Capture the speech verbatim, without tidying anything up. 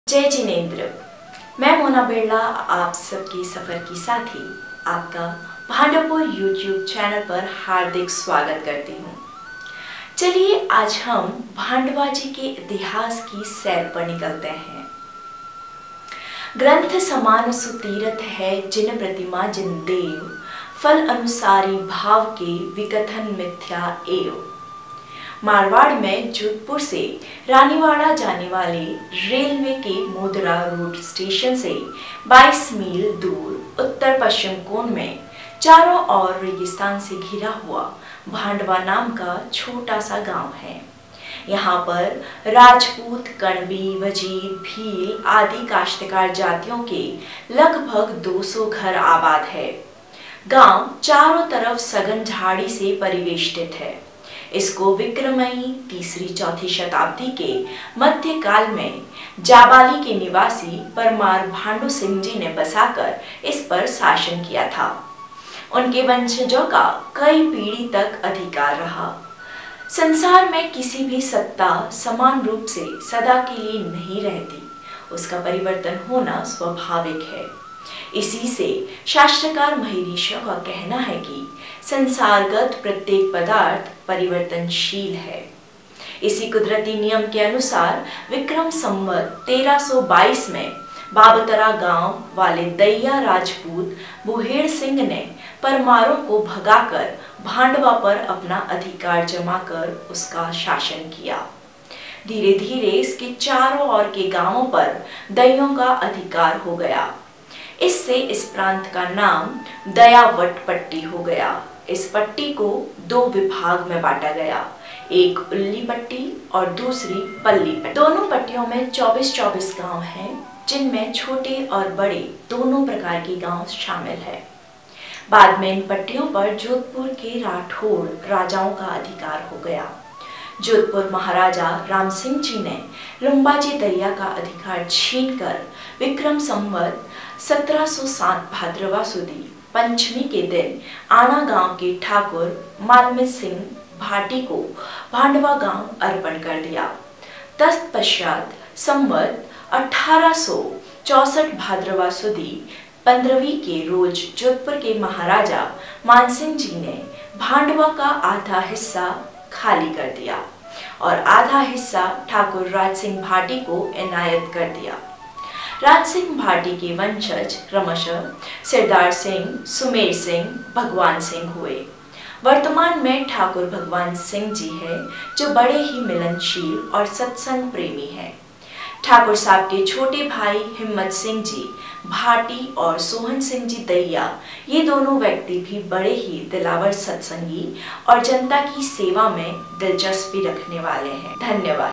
जय जिनेंद्र। मैं मोना बिरला आप सबके सफर की साथी आपका भांडापुर यूट्यूब चैनल पर हार्दिक स्वागत करती हूँ। चलिए आज हम भांडवा जी के इतिहास की सैर पर निकलते हैं। ग्रंथ समान सुतीरथ है जिन प्रतिमा जिन देव, फल अनुसारी भाव के विकथन मिथ्या एव। मारवाड़ में जोधपुर से रानीवाड़ा जाने वाले रेलवे के मोदरा रोड स्टेशन से बाईस मील दूर उत्तर पश्चिम कोण में चारों ओर रेगिस्तान से घिरा हुआ भांडवा नाम का छोटा सा गांव है। यहाँ पर राजपूत, कणबी, वजीर, भील आदि काश्तकार जातियों के लगभग दो सौ घर आबाद है। गांव चारों तरफ सघन झाड़ी से परिवेष्टित है। इसको विक्रमई तीसरी चौथी शताब्दी के मध्य काल में जाबाली के निवासी परमार भांडू सिंह जी ने बसाकर इस पर शासन किया था। उनके वंशजों का कई पीढ़ी तक अधिकार रहा। संसार में किसी भी सत्ता समान रूप से सदा के लिए नहीं रहती, उसका परिवर्तन होना स्वाभाविक है। इसी से शास्त्रकार महर्षियों का कहना है कि संसारगत प्रत्येक पदार्थ परिवर्तनशील है। इसी कुदरती नियम के अनुसार विक्रम संवत तेरह सौ बाईस में बाबतरा गांव वाले दैया राजपूत बुहेड़ सिंह ने परमारों को भगाकर भांडवा पर अपना अधिकार जमाकर उसका शासन किया। धीरे धीरे इसके चारों ओर के गांवों पर दैयों का अधिकार हो गया। इससे इस प्रांत का नाम दयावट पट्टी हो गया। इस पट्टी को दो विभाग में बांटा गया, एक उल्ली पट्टी और दूसरी पल्ली पट्टी। दोनों पट्टियों में चौबीस चौबीस गांव हैं, जिनमें छोटे और बड़े दोनों प्रकार के गांव शामिल है। बाद में इन पट्टियों पर जोधपुर के राठौड़ राजाओं का अधिकार हो गया। जोधपुर महाराजा राम सिंह जी ने लुम्बाजी दैया का अधिकार छीनकर विक्रम संवत सत्रह सौ सात भाद्रवा सुदी पंचमी के दिन आना गांव के ठाकुर मालमित सिंह भाटी को भांडवा गांव अर्पण कर दिया। तत्पश्चात संवत अठारह सौ चौसठ भाद्रवा सुदी पंद्रहवीं के रोज जोधपुर के महाराजा मानसिंह जी ने भांडवा का आधा हिस्सा खाली कर दिया और आधा हिस्सा ठाकुर राज सिंह भाटी को इनायत कर दिया। राज सिंह भाटी के वंशज क्रमशः सरदार सिंह, सुमेर सिंह, भगवान सिंह हुए। वर्तमान में ठाकुर भगवान सिंह जी है, जो बड़े ही मिलनशील और सत्संग प्रेमी हैं। ठाकुर साहब के छोटे भाई हिम्मत सिंह जी भाटी और सोहन सिंह जी दैया, ये दोनों व्यक्ति भी बड़े ही दिलावर सत्संगी और जनता की सेवा में दिलचस्पी रखने वाले हैं। धन्यवाद।